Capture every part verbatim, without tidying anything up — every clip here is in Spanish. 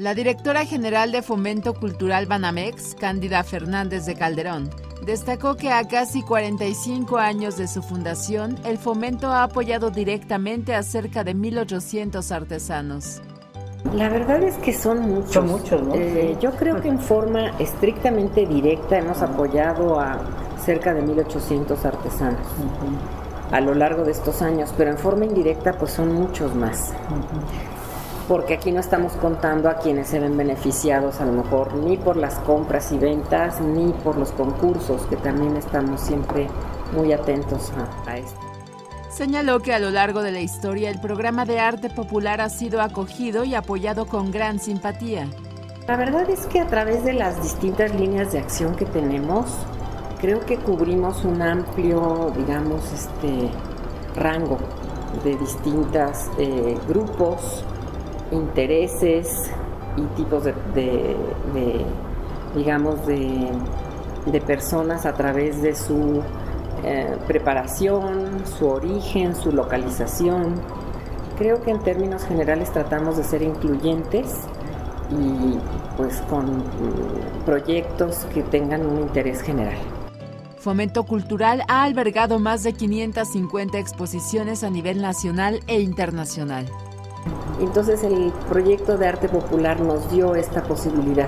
La directora general de Fomento Cultural Banamex, Cándida Fernández de Calderón, destacó que a casi cuarenta y cinco años de su fundación, el Fomento ha apoyado directamente a cerca de mil ochocientos artesanos. La verdad es que son muchos. Son muchos, ¿no? Eh, yo creo que en forma estrictamente directa hemos apoyado a cerca de mil ochocientos artesanos uh-huh. a lo largo de estos años, pero en forma indirecta pues son muchos más. Uh-huh. Porque aquí no estamos contando a quienes se ven beneficiados a lo mejor ni por las compras y ventas ni por los concursos, que también estamos siempre muy atentos a, a esto. Señaló que a lo largo de la historia el programa de arte popular ha sido acogido y apoyado con gran simpatía. La verdad es que a través de las distintas líneas de acción que tenemos, creo que cubrimos un amplio, digamos, este rango de distintos eh, grupos, intereses y tipos de, de, de digamos, de, de personas a través de su eh, preparación, su origen, su localización. Creo que en términos generales tratamos de ser incluyentes y pues con proyectos que tengan un interés general. Fomento Cultural ha albergado más de quinientas cincuenta exposiciones a nivel nacional e internacional. Entonces el proyecto de arte popular nos dio esta posibilidad,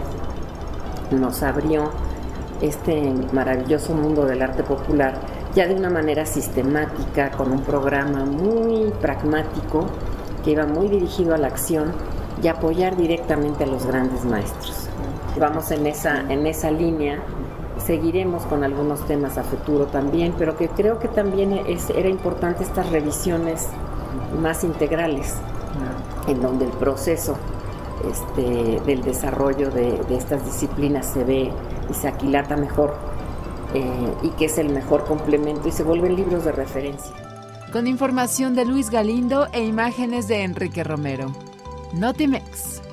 nos abrió este maravilloso mundo del arte popular ya de una manera sistemática, con un programa muy pragmático que iba muy dirigido a la acción y apoyar directamente a los grandes maestros. Vamos en esa, en esa línea, seguiremos con algunos temas a futuro también, pero que creo que también es, era importante estas revisiones más integrales, en donde el proceso este, del desarrollo de, de estas disciplinas se ve y se aquilata mejor eh, y que es el mejor complemento y se vuelven libros de referencia. Con información de Luis Galindo e imágenes de Enrique Romero. Notimex.